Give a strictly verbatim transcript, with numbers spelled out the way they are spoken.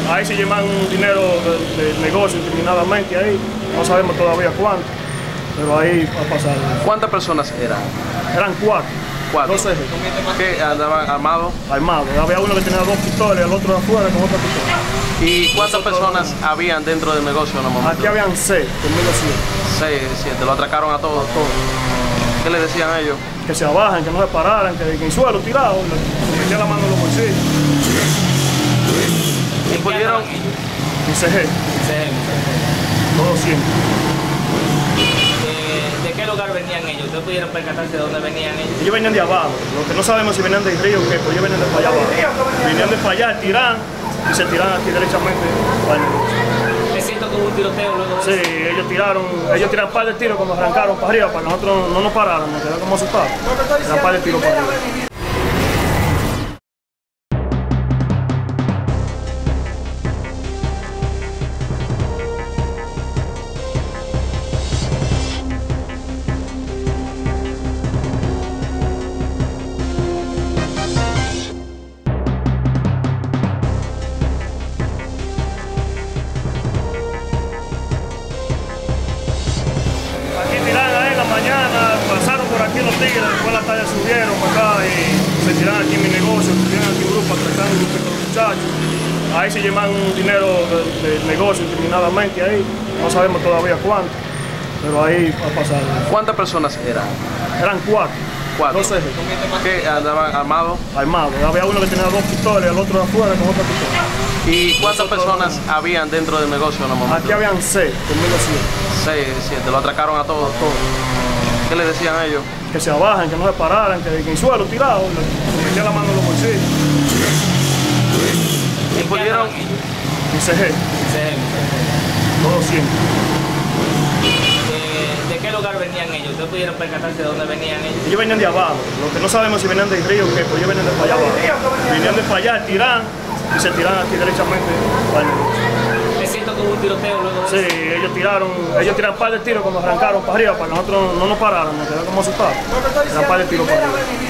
Ahí se llevan dinero del, del negocio incriminadamente ahí, no sabemos todavía cuánto, pero ahí ha pasado. ¿Cuántas personas eran? Eran cuatro. Cuatro. Dos ejes. ¿Que andaban armados? Armados. Había uno que tenía dos pistolas y el otro afuera con otra pistola. ¿Y cuántas personas habían dentro del negocio en el momento? Aquí habían seis, conmigo siete. Seis, siete. ¿Lo atracaron a todos? A todos. ¿Qué le decían a ellos? Que se abajen, que no se pararan, que en el suelo tirado, le metían la mano en los bolsillos. ¿Y pudieron? Y C G. Todos siempre. ¿De qué lugar venían ellos? ¿Ustedes pudieron percatarse de dónde venían ellos? Ellos venían de abajo, lo que no sabemos si venían del río o qué, pero ellos venían de para allá abajo. Venían de para allá, tiran y se tiran aquí derechamente para el negocio. Es cierto que hubo un tiroteo luego de Sí, eso. ellos tiraron, ellos tiraron un par de tiros cuando arrancaron para arriba, para nosotros no nos pararon, nos quedamos como asustados. Tiraron un par de tiros para arriba. Mañana pasaron por aquí los tigres, después la tarde subieron para acá y se tiraron aquí en mi negocio, se tiraron aquí en grupo atracando un grupo de muchachos. Ahí se llevan dinero del, del negocio incriminadamente ahí, no sabemos todavía cuánto, pero ahí ha pasado. ¿Cuántas personas eran? Eran cuatro. Cuatro. Dos ejes. ¿Que andaban armados? Armados. Había uno que tenía dos pistolas y el otro afuera con otra pistola. ¿Y cuántas personas habían dentro del negocio en el momento? Aquí habían seis, conmigo siete. Seis, siete. ¿Lo atracaron a todos? A todos. ¿Qué le decían a ellos? Que se abajen, que no se pararan, que en el suelo tirado, le metían la mano en los bolsillos. ¿Y pudieron? Y C G. Todos siempre. ¿De qué lugar venían ellos? ¿Ustedes pudieron percatarse de dónde venían ellos? Ellos venían de abajo, lo que no sabemos si venían del río o qué, pero ellos venían de para allá abajo. Venían de para allá, tiran y se tiran aquí derechamente para el negocio. Es cierto que hubo un tiroteo luego de Sí, eso. ellos tiraron, ellos tiraron un par de tiros cuando arrancaron para arriba, para nosotros no nos pararon, nos quedamos como asustados. Tiraron un par de tiros para arriba.